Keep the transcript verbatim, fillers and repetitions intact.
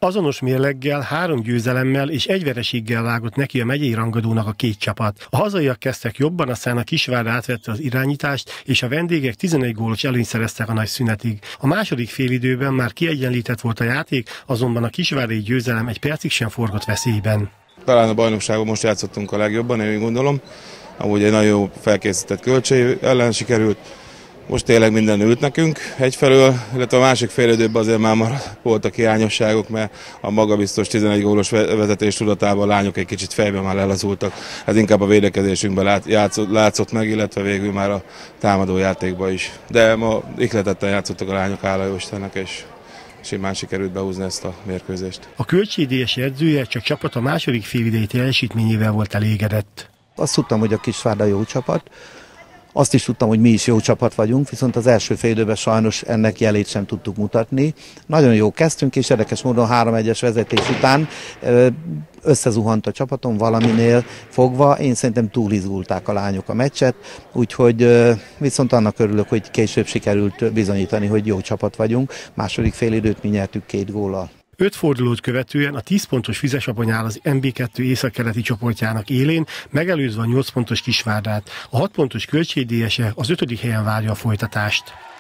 Azonos mérleggel, három győzelemmel és egy vereséggel vágott neki a megyei rangadónak a két csapat. A hazaiak kezdtek jobban, aztán a Kisvárda átvette az irányítást, és a vendégek tizenegy gólos előnyt szereztek a nagy szünetig. A második félidőben már kiegyenlített volt a játék, azonban a kisvárdai győzelem egy percig sem forgott veszélyben. Talán a bajnokságon most játszottunk a legjobban, én úgy gondolom. Amúgy egy nagyon jó felkészített Kölcsei ellen sikerült. Most tényleg minden ült nekünk egyfelől, illetve a másik fél időben azért már voltak hiányosságok, mert a magabiztos tizenegy gólos vezetés tudatában a lányok egy kicsit fejben már lelazultak. Ez inkább a védekezésünkben látszott, látszott meg, illetve végül már a támadó játékban is. De ma ihletetten játszottak a lányok, hála jó Istennek, és simán sikerült behúzni ezt a mérkőzést. A Kölcsei dé es edzője csak csapat a második félidei teljesítményével volt elégedett. Azt tudtam, hogy a Kisvárda jó csapat. Azt is tudtam, hogy mi is jó csapat vagyunk, viszont az első fél időben sajnos ennek jelét sem tudtuk mutatni. Nagyon jó kezdtünk, és érdekes módon három egyes vezetés után összezuhant a csapaton valaminél fogva. Én szerintem túlizgulták a lányok a meccset, úgyhogy viszont annak örülök, hogy később sikerült bizonyítani, hogy jó csapat vagyunk. Második fél időt mi nyertük két góllal. Öt fordulót követően a tíz pontos Füzesabony áll az em bé kettő északkeleti csoportjának élén, megelőzve a nyolc pontos Kisvárdát. A hat pontos Kölcsei dé es-e az ötödik helyen várja a folytatást.